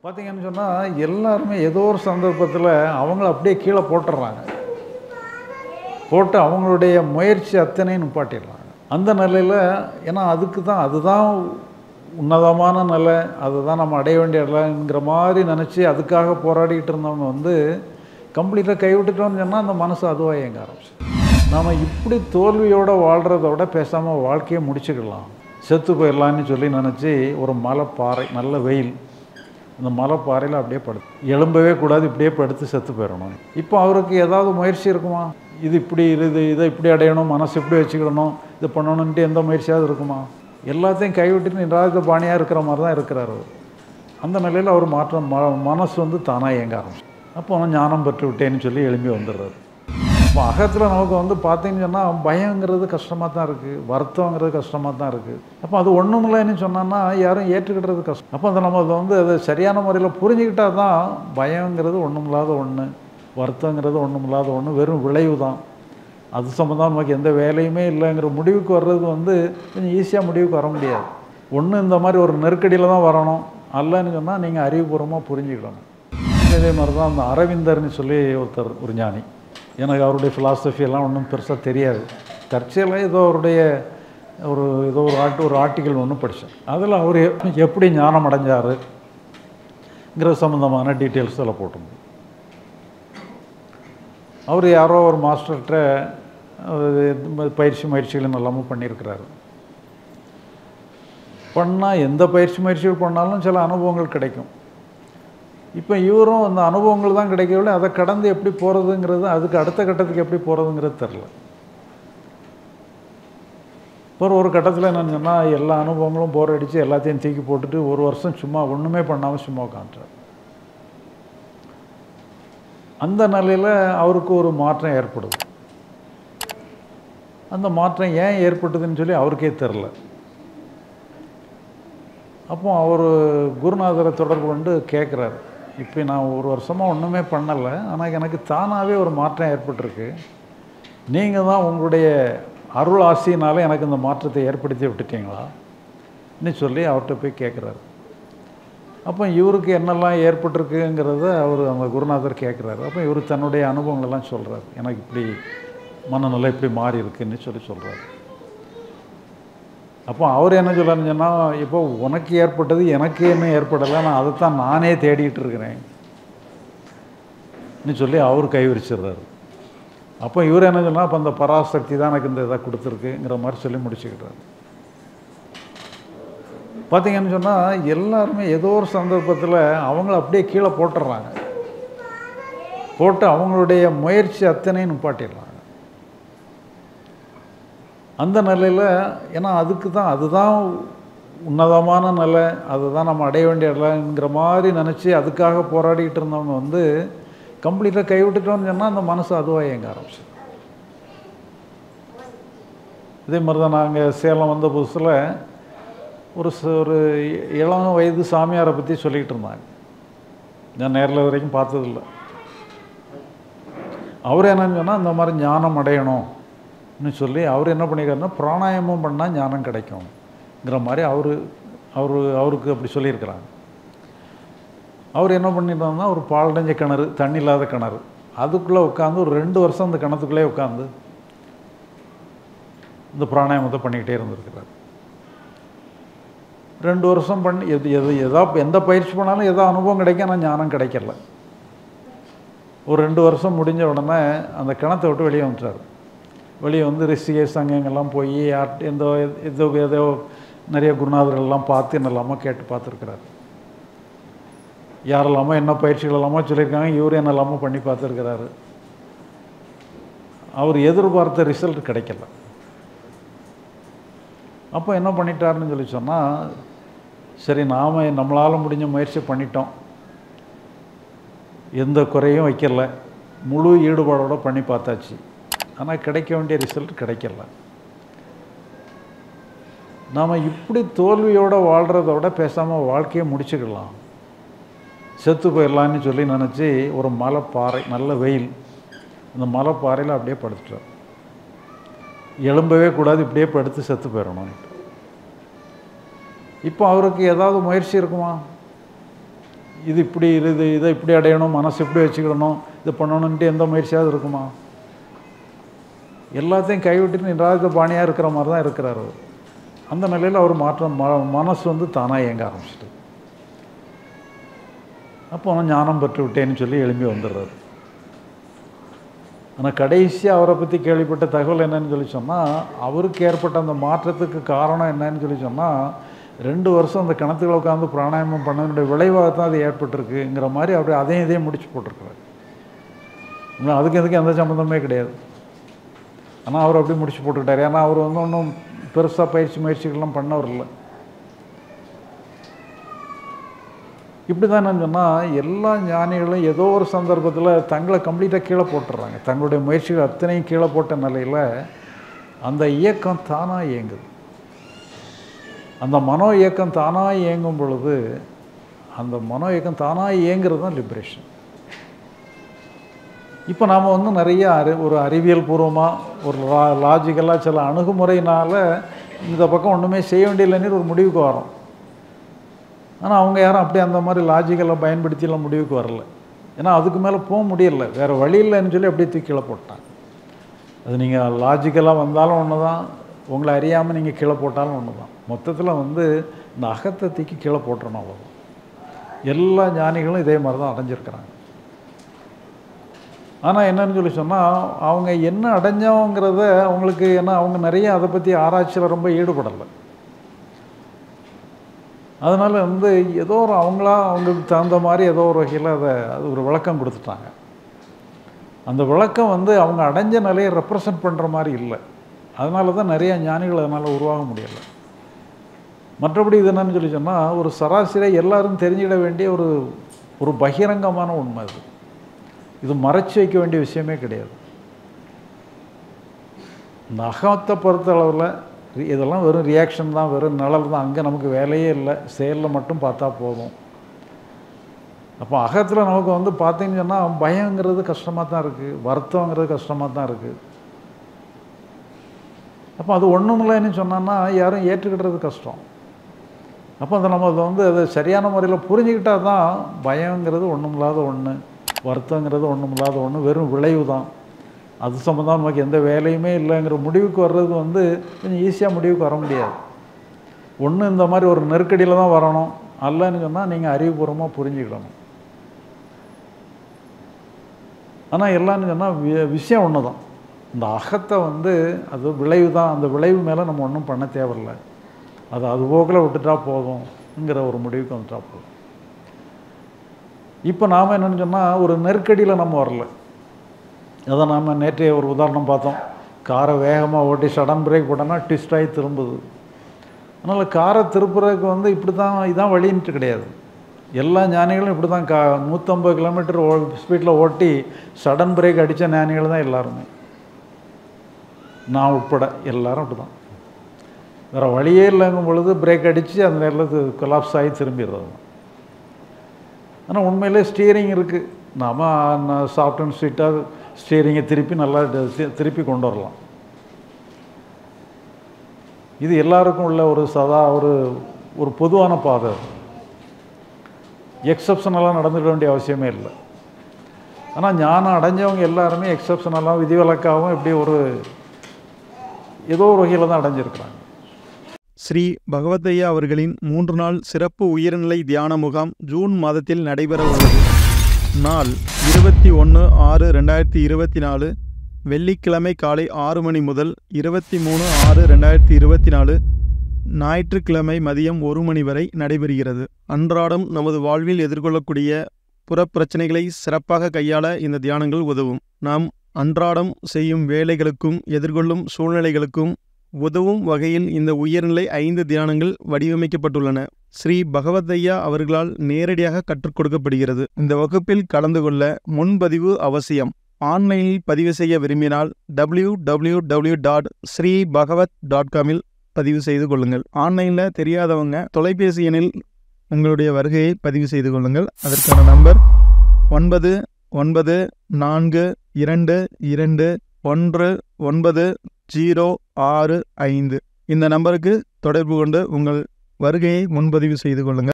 பார்த்தீங்கன்னு சொன்னால் எல்லாருமே ஏதோ ஒரு சந்தர்ப்பத்தில் அவங்கள அப்படியே கீழே போட்டுடுறாங்க. போட்டு அவங்களுடைய முயற்சி அத்தனையும் நிப்பாட்டிடுறாங்க. அந்த நிலையில் ஏன்னா அதுதான் உன்னதமான நிலை, அதுதான் நம்ம அடைய வேண்டிய நிலைங்கிற மாதிரி நினச்சி அதுக்காக போராடிக்கிட்டு இருந்தவங்க கம்ப்ளீட்டாக கைவிட்டுட்டோன்னு சொன்னால் அந்த மனசு அதுவாக இயங்க ஆரம்பிச்சு. நாம் இப்படி தோல்வியோடு வாழ்கிறத விட பேசாமல் வாழ்க்கையை முடிச்சுக்கலாம், செத்து போயிடலான்னு சொல்லி நினச்சி ஒரு மலைப்பாறை, நல்ல வெயில், அந்த மலைப்பாறையில் அப்படியே எழும்பவே கூடாது, இப்படியே படுத்து செத்து போயிடணும். இப்போ அவருக்கு ஏதாவது முயற்சி இருக்குமா? இதை இப்படி அடையணும், மனசு இப்படி வச்சுக்கிடணும், இது பண்ணணுன்ட்டு எந்த முயற்சியாவது இருக்குமா? எல்லாத்தையும் கைவிட்டுட்டு நிராயுத பாணியாக இருக்கிற மாதிரி தான் இருக்கிறார் அவர். அந்த நிலையில் அவர் மனசு தானாக இயங்க ஆரம்பிச்சு. அப்போ ஞானம் பெற்று விட்டேன்னு சொல்லி எழும்பி வந்துடுறாரு. இப்போ அகத்தில் நமக்கு பார்த்தீங்கன்னு சொன்னால் பயங்கிறது கஷ்டமாக தான் இருக்குது, வருத்தங்கிறது கஷ்டமாக தான் இருக்குது. அப்போ அது ஒன்றும் இல்லைன்னு சொன்னான்னா யாரும் ஏற்றுக்கிட்டுறது கஷ்டம். அப்போ நம்ம அதை சரியான முறையில் புரிஞ்சுக்கிட்டால் தான் பயங்கிறது ஒன்றும் இல்லாத ஒன்று, வருத்தங்கிறது ஒன்றும் இல்லாத ஒன்று, வெறும் விளைவு தான். அது சம்மந்தம் நமக்கு எந்த வேலையுமே இல்லைங்கிற முடிவுக்கு வர்றது கொஞ்சம் ஈஸியாக முடிவுக்கு வர முடியாது. ஒன்று இந்த மாதிரி ஒரு நெருக்கடியில் தான் வரணும், அல்லன்னு சொன்னால் நீங்கள் அறிவுபூர்வமாக புரிஞ்சுக்கிடணும். இதே மாதிரி தான் அந்த அரவிந்தர்னு சொல்லி ஒரு ஞானி. எனக்கு அவருடைய ஃபிலாசபி ஒன்றும் பெருசாக தெரியாது. தற்செயலாக ஏதோ ஒரு ஆர்டிக்கல் ஒன்று படித்தேன். அதில் அவர் எப்படி ஞானம் அடைஞ்சாருங்கிற சம்மந்தமான டீட்டெயில்ஸ் அதில் போட்டிருந்தது. அவர் யாரோ ஒரு மாஸ்டர்கிட்ட முயற்சிகள் எல்லாமும் பண்ணியிருக்கிறாரு. பண்ணால் எந்த முயற்சிகள் பண்ணாலும் சில அனுபவங்கள் கிடைக்கும். இப்போ இவரும் அந்த அனுபவங்கள் தான் கிடைக்கவில்லை, அதை கடந்து எப்படி போகிறதுங்கிறது, அதுக்கு அடுத்த கட்டத்துக்கு எப்படி போகிறதுங்கிறது தெரில. இப்போ ஒரு கட்டத்தில் என்னன்னு சொன்னால் எல்லா அனுபவங்களும் போர் அடித்து எல்லாத்தையும் தூக்கி போட்டுட்டு ஒரு வருஷம் சும்மா ஒன்றுமே பண்ணாமல் சும்மா உட்காந்துட்டார். அந்த நிலையில் அவருக்கு ஒரு மாற்றம் ஏற்படுது. அந்த மாற்றம் ஏன் ஏற்பட்டதுன்னு சொல்லி அவருக்கே தெரில. அப்போ அவர் குருநாதரை தொடர்பு கொண்டு கேட்குறாரு, இப்போ நான் ஒரு வருஷமாக ஒன்றுமே பண்ணலை, ஆனால் எனக்கு தானாகவே ஒரு மாற்றம் ஏற்பட்டிருக்கு, நீங்கள் தான் உங்களுடைய அருள் ஆசையினால எனக்கு இந்த மாற்றத்தை ஏற்படுத்தி விட்டுட்டீங்களான்னு சொல்லி அவர்கிட்ட போய் கேட்குறாரு. அப்போ இவருக்கு என்னெல்லாம் ஏற்பட்டிருக்குங்கிறத அந்த குருநாதர் கேட்குறாரு. அப்போ இவர் தன்னுடைய அனுபவங்கள்லாம் சொல்கிறார், எனக்கு இப்படி மனநிலை இப்படி மாறி இருக்குன்னு சொல்கிறார். அப்போ அவர் என்ன சொல்கிறாருன்னு சொன்னால், இப்போ உனக்கு ஏற்பட்டது எனக்கு என்ன ஏற்படலை, நான் அதைத்தான் நானே தேடிட்டு இருக்கிறேன்னு சொல்லி அவர் கைவிரிச்சிடுறாரு. அப்போ இவர் என்ன சொன்னால், அப்போ அந்த பராசக்தி தான் எனக்கு இந்த இதை கொடுத்துருக்குங்கிற மாதிரி சொல்லி முடிச்சுக்கிட்டார். பார்த்தீங்கன்னு சொன்னால் எல்லாருமே ஏதோ ஒரு சந்தர்ப்பத்தில் அவங்கள அப்படியே கீழே போட்டுடுறாங்க. போட்டு அவங்களுடைய முயற்சி அத்தனையும் நிப்பாட்டிடுறாங்க. அந்த நிலையில் ஏன்னா அதுதான் உன்னதமான நிலை, அதுதான் நம்ம அடைய வேண்டிய நிலைங்கிற மாதிரி நினச்சி அதுக்காக போராடிக்கிட்டு இருந்தவங்க கம்ப்ளீட்டாக கைவிட்டுட்டோன்னு சொன்னால் அந்த மனசு அதுவாக இயங்க ஆரம்பிச்சு. இதே மாதிரி தான் நாங்கள் சேலம் வந்த புதுசில் ஒரு இளம் வயது சாமியாரை பற்றி சொல்லிக்கிட்டு இருந்தாங்க. நான் நேரில் வரைக்கும் பார்த்ததில்லை. அவர் என்னன்னு சொன்னால் இந்த மாதிரி ஞானம் அடையணும்னு சொல்லி அவர் என்ன பண்ணியிருக்காருன்னா, பிராணாயாமம் பண்ணால் ஞானம் கிடைக்கும்ங்கிற மாதிரி அவருக்கு அப்படி சொல்லியிருக்கிறாங்க. அவர் என்ன பண்ணிட்டாருன்னா, ஒரு பாலடைஞ்ச கிணறு, தண்ணி இல்லாத கிணறு, அதுக்குள்ளே உட்காந்து ஒரு 2 வருஷம் அந்த கிணத்துக்குள்ளே உட்காந்து இந்த பிராணாயாமத்தை பண்ணிக்கிட்டே இருந்திருக்கிறார். 2 வருஷம் பண்ணி எந்த பயிற்சி பண்ணாலும் ஏதோ அனுபவம் கிடைக்கும், ஆனால் ஞானம் கிடைக்கல. ஒரு 2 வருஷம் முடிஞ்ச உடனே அந்த கிணத்தை விட்டு வெளியே வந்துட்டார். வெளியே ரிஷிகேஷ் அங்கெங்கெல்லாம் போய் ஏதோ நிறைய குருநாதர்கள்லாம் பார்த்து என்னெல்லாமோ கேட்டு பார்த்துருக்கிறார். யாரெல்லாமோ என்ன பயிற்சிகள் எல்லாமோ சொல்லியிருக்காங்க, இவர் என்னெல்லாமோ பண்ணி பார்த்துருக்கிறாரு. அவர் எதிர்பார்த்த ரிசல்ட் கிடைக்கல. அப்போ என்ன பண்ணிட்டாருன்னு சொல்லி சொன்னால், சரி நம்மளால் முடிஞ்ச முயற்சி பண்ணிட்டோம், எந்த குறையும் வைக்கல, முழு ஈடுபாடோடு பண்ணி பார்த்தாச்சு, ஆனால் கிடைக்க வேண்டிய ரிசல்ட் கிடைக்கல. நாம் இப்படி தோல்வியோடு வாழ்கிறத விட பேசாமல் வாழ்க்கையை முடிச்சுக்கலாம், செத்து போயிடலான்னு சொல்லி நினச்சி ஒரு மலைப்பாறை, நல்ல வெயில், அந்த மலைப்பாறையில் அப்படியே படுத்துட்டார். எழும்பவே கூடாது, இப்படியே படுத்து செத்து போயிடணும். இப்போ அவருக்கு ஏதாவது முயற்சி இருக்குமா? இது இப்படி இதை இப்படி அடையணும், மனசு இப்படி வச்சுக்கிடணும், இது பண்ணணுன்ட்டு எந்த முயற்சியாவது இருக்குமா? எல்லாத்தையும் கைவிட்டுட்டு நிராயுத பாணியாக இருக்கிற மாதிரி தான் இருக்கிறார் அவர். அந்த நிலையில் அவர் மாற்றம் மனசு வந்து தானாக இயங்க ஆரம்பிச்சிட்டு, அப்போ ஞானம் பெற்று விட்டேன்னு சொல்லி எழும்பி வந்துடுறாரு. ஆனால் கடைசியாக அவரை பற்றி கேள்விப்பட்ட தகவல் என்னன்னு சொல்லி சொன்னால், அவருக்கு ஏற்பட்ட அந்த மாற்றத்துக்கு காரணம் என்னன்னு சொல்லி சொன்னால், 2 வருஷம் அந்த கிணத்துக்குள்ள உட்காந்து பிராணாயாமம் பண்ணதுடைய விளைவாக தான் அது ஏற்பட்டிருக்குங்கிற மாதிரி அப்படியே அதையும் இதையும் முடிச்சு போட்டிருக்கிறார். அதுக்கு எதுக்கு எந்த சம்மந்தமே கிடையாது. ஆனால் அவர் அப்படி முடிச்சு போட்டுக்கிட்டார். ஏன்னா அவர் வந்து ஒன்றும் பெருசாக முயற்சிகள்லாம் பண்ணவர் இல்லை. இப்படி தான் என்னன்னு சொன்னால், எல்லா ஞானிகளும் ஏதோ ஒரு சந்தர்ப்பத்தில் தங்களை கம்ப்ளீட்டாக கீழே போட்டுடுறாங்க. தங்களுடைய முயற்சிகள் அத்தனையும் கீழே போட்ட நிலையில் அந்த இயக்கம் தானாக இயங்குது. அந்த மனோ இயக்கம் தானாக இயங்கும் பொழுது, அந்த மனோ இயக்கம் தானாக இயங்கிறது தான் லிபரேஷன். இப்போ நாம் வந்து நிறைய ஒரு அறிவியல் பூர்வமாக ஒரு லாஜிக்கலாக சில அணுகுமுறையினால் இந்த பக்கம் ஒன்றுமே செய்ய வேண்டியதில்லைன்னு ஒரு முடிவுக்கு வரோம். ஆனால் அவங்க யாரும் அப்படி அந்த மாதிரி லாஜிக்கலை பயன்படுத்தியெல்லாம் முடிவுக்கு வரல. ஏன்னா அதுக்கு மேலே போக முடியலை, வேறு வழி இல்லைன்னு சொல்லி அப்படியே தூக்கி கீழே போட்டாங்க. அது நீங்கள் லாஜிக்கலாக வந்தாலும் ஒன்று தான், உங்களை அறியாமல் நீங்கள் கீழே போட்டாலும் ஒன்று தான். மொத்தத்தில் வந்து இந்த அகத்தை தூக்கி கீழே போட்டுறணும், அவ்வளோ. எல்லா ஞானிகளும் இதே மாதிரி தான் அடைஞ்சிருக்கிறாங்க. ஆனால் என்னன்னு சொல்லி சொன்னால், அவங்க என்ன அடைஞ்சோங்கிறத அவங்களுக்கு, ஏன்னா அவங்க நிறைய அதை பற்றி ஆராய்ச்சியில் ரொம்ப ஈடுபடலை. அதனால் வந்து ஏதோ ஒரு அவங்களுக்கு தகுந்த மாதிரி ஏதோ ஒரு வகையில் அது ஒரு விளக்கம் கொடுத்துட்டாங்க. அந்த விளக்கம் வந்து அவங்க அடைஞ்ச நிலையை ரெப்ரசன்ட் பண்ணுற மாதிரி இல்லை. அதனால தான் நிறைய ஞானிகள் அதனால் உருவாக முடியலை. மற்றபடி இது என்னன்னு சொல்லி சொன்னால், ஒரு சராசரியாக எல்லாரும் தெரிஞ்சிட வேண்டிய ஒரு பகிரங்கமான உண்மை அது. இது மறைச்சி வைக்க வேண்டிய விஷயமே கிடையாது. இந்த அகத்தை பொறுத்த அளவில் இதெல்லாம் வெறும் ரியாக்ஷன் தான், வெறும் நிழல் தான். அங்கே நமக்கு வேலையே இல்லை, செயலில் மட்டும் பார்த்தா போதும். அப்போ அகத்தில் நமக்கு வந்து பார்த்தீங்கன்னு சொன்னால், பயங்கிறது கஷ்டமாக தான் இருக்குது, வருத்தங்கிறது கஷ்டமாக தான் இருக்குது. அப்போ அது ஒன்றும் இல்லைன்னு சொன்னோன்னா யாரும் ஏற்றுக்கிட்டுறது கஷ்டம். அப்போ நம்ம அதை வந்து அதை சரியான முறையில் புரிஞ்சுக்கிட்டால் தான் பயங்கிறது ஒன்றும் இல்லாத ஒன்று, வருத்தங்கிறது ஒன்றும் இல்லாத ஒன்று, வெறும் விளைவு தான். அது சம்மந்தம் நமக்கு எந்த வேலையுமே இல்லைங்கிற முடிவுக்கு வர்றது வந்து கொஞ்சம் ஈஸியாக முடிவுக்கு வர முடியாது. ஒன்று இந்த மாதிரி ஒரு நெருக்கடியில் தான் வரணும், அல்லன்னு சொன்னால் நீங்கள் அறிவுபூர்வமாக புரிஞ்சுக்கிடணும். ஆனால் எல்லான்னு சொன்னால் விஷயம் ஒன்று தான். இந்த அகத்தை வந்து அது விளைவு தான், அந்த விளைவு மேலே நம்ம ஒன்றும் பண்ண தேவையில்லை, அது போக்கில் விட்டுட்டா போதும்ங்கிற ஒரு முடிவுக்கு வந்துட்டா போதும். இப்போ நாம் என்னென்னு சொன்னால், ஒரு நெருக்கடியில் நம்ம வரல. அதை நாம் நேற்றைய ஒரு உதாரணம் பார்த்தோம். காரை வேகமாக ஓட்டி சடன் பிரேக் போட்டோன்னா ட்விஸ்ட் ஆகி திரும்புது. அதனால் காரை திருப்புறதுக்கு வந்து இப்படி தான், இதான் வழின்ட்டு கிடையாது. எல்லா ஞானிகளும் இப்படி தான் 150 கிலோமீட்டர் ஸ்பீடில் ஓட்டி சடன் பிரேக் அடித்த ஞானிகள் தான் எல்லாருமே, நான் உட்பட எல்லாரும் அப்படி தான். வேறு வழியே இல்லைங்கும் பொழுது பிரேக் அடித்து அந்த நேரத்தில் கொலாப்ஸ் ஆகி திரும்பிடுறது. ஆனால் உண்மையிலே ஸ்டீரிங் இருக்குது. நாம் சாஃப்ட் அண்ட் ஸ்வீட்டாக ஸ்டீரிங்கை திருப்பி நல்லா திருப்பி கொண்டு வரலாம். இது எல்லாருக்கும் உள்ள ஒரு பொதுவான பாதை. எக்ஸப்ஷனலாக நடந்துக்க வேண்டிய அவசியமே இல்லை. ஆனால் ஞானம் அடைஞ்சவங்க எல்லாருமே எக்ஸப்ஷனலாக விதிவிலக்காகவும் இப்படி ஏதோ ஒரு வகையில் தான் அடைஞ்சிருக்கிறாங்க. ஸ்ரீ பகவத்தையா அவர்களின் 3 நாள் சிறப்பு உயர்நிலை தியான முகாம் ஜூன் மாதத்தில் நடைபெற உள்ளது. நாள் 21/6/2024, வெள்ளிக்கிழமை காலை 6 மணி முதல் 23/6/2024 ஞாயிற்றுக்கிழமை மதியம் 1 மணி வரை நடைபெறுகிறது. அன்றாடம் நமது வாழ்வில் எதிர்கொள்ளக்கூடிய புறப்பிரச்சனைகளை சிறப்பாக கையாள இந்த தியானங்கள் உதவும். நாம் அன்றாடம் செய்யும் வேலைகளுக்கும் எதிர்கொள்ளும் சூழ்நிலைகளுக்கும் உதவும் வகையில் இந்த உயர்நிலை 5 தியானங்கள் வடிவமைக்கப்பட்டுள்ளன. ஸ்ரீ பகவத்தையா அவர்களால் நேரடியாக கற்றுக் கொடுக்கப்படுகிறது. இந்த வகுப்பில் கலந்து கொள்ள முன்பதிவு அவசியம். ஆன்லைனில் பதிவு செய்ய விரும்பினால் www.sreebhagavat.com பதிவு செய்து கொள்ளுங்கள். ஆன்லைனில் தெரியாதவங்க தொலைபேசி எண்ணில் உங்களுடைய வருகையை பதிவு செய்து கொள்ளுங்கள். அதற்கான நம்பர் 9942219065. இந்த நம்பருக்கு தொடர்பு கொண்டு உங்கள் வருகையை முன்பதிவு செய்து கொள்ளுங்கள்.